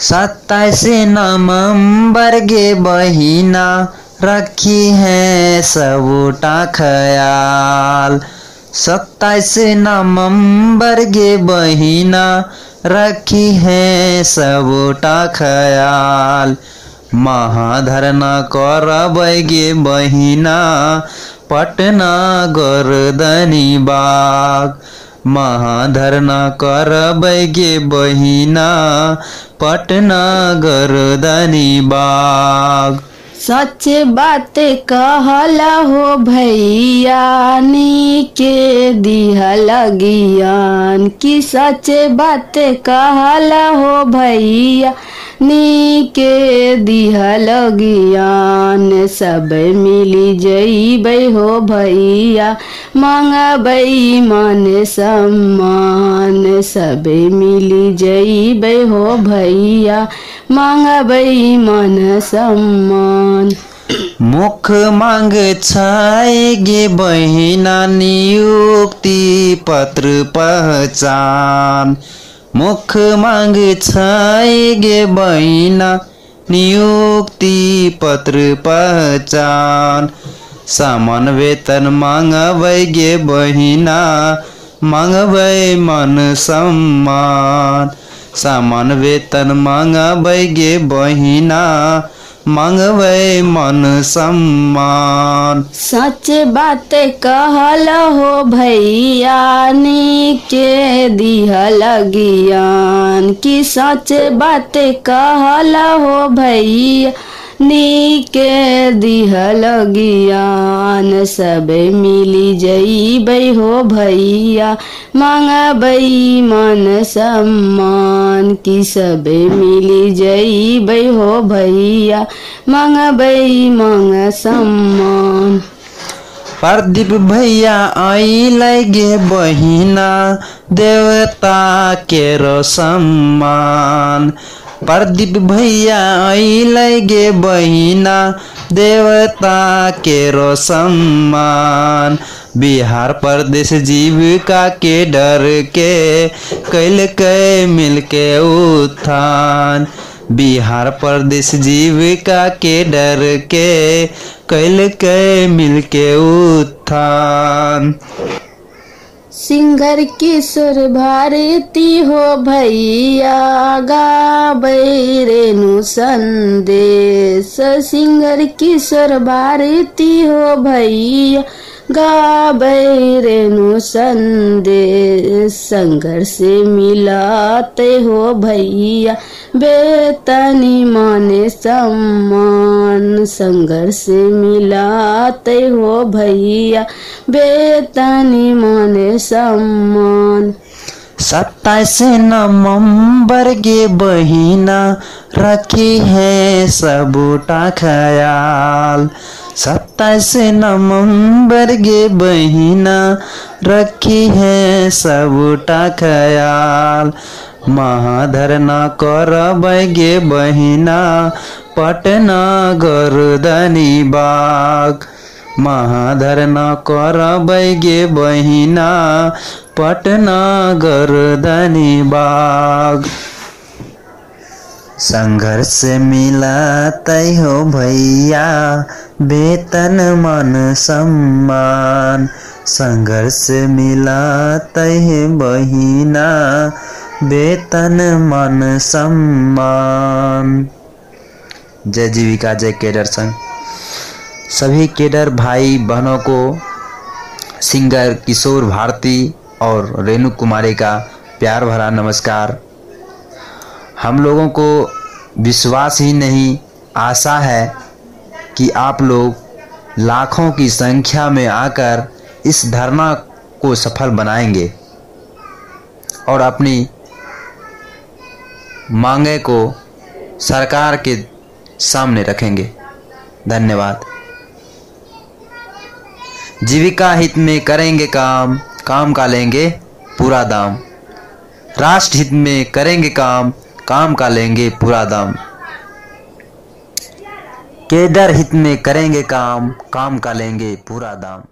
27 नवंबर गे बहिना रखी है सबूटा ख्याल। 27 नवंबर गे बहिना रखी है सबूटा ख्याल। महाधरना करबै गे बहिना पटना गर्दनी बाग। महाधरना करबै गे बहिना पटना गर्दनी बाग। सच बात कहला हो भैया नी के दिहल ज्ञान की। सच बात कहला हो भैया नी के दिहल ज्ञान। सब मिली जइबै हो भैया मांगबै मन सम्मान। सब मिली जइबै हो भैया मांगबै मन सम्मान। मुख मांग छै गे बहिना नियुक्ति पत्र पहचान। मुख मांग छै गे बहिना नियुक्ति पत्र पहचान। समान वेतन मांगबै गे बहिना मांगबै मन सम्मान। समान वेतन मांगबै गे बहिना मांगबै मन सम्मान। सच बात कहल हो भैया नी के दिहल ज्ञान की। सच बात कहल हो भैया नी के दिहल ज्ञान। सब मिली जइबै हो भैया मांगबै मन सम्मान की। सब मिली जइबै हो भैया मांगबै मन सम्मान। प्रदीप भैया आइलै गे बहिना देवता केरो सम्मान। प्रदीप भैया आइलै गे बहिना देवता केरो सम्मान। बिहार प्रदेश जीविका के डर के कैलकै मिलके उत्थान। बिहार प्रदेश जीविका के डर के कैलकै मिलके उत्थान। सिंगर किशोर भारती हो भैया गाबै रेणु संदेश। सिंगर किशोर भारती हो भैया गाबै रेणु संदेश। संघर्ष मिलाते हो भैया वेतनी माने सम्मान। संघर्ष मिलाते हो भैया वेतनी माने सम्मान। 27 नवंबर गे बहिना रखी है सबूटा ख्याल। 27 नवंबर गे बहिना रखी है सबूटा ख्याल। महाधरना करबै गे बहिना पटना गर्दनी बाग। महाधरना करबै गे बहिना पटना गर्दनी बाग। संघर्ष मिलातै हो भैया वेतन मन सम्मान। संघर्ष मिलातै बहिना वेतन मन सम्मान। जय जीविका जय केडर संघ। सभी केडर भाई बहनों को सिंगर किशोर भारती और रेणु कुमारी का प्यार भरा नमस्कार। हम लोगों को विश्वास ही नहीं आशा है कि आप लोग लाखों की संख्या में आकर इस धरना को सफल बनाएंगे और अपनी मांगे को सरकार के सामने रखेंगे। धन्यवाद। जीविका हित में करेंगे काम, काम का लेंगे पूरा दाम। राष्ट्र हित में करेंगे काम, काम का लेंगे पूरा दाम। केडर हित में करेंगे काम, काम का लेंगे पूरा दाम।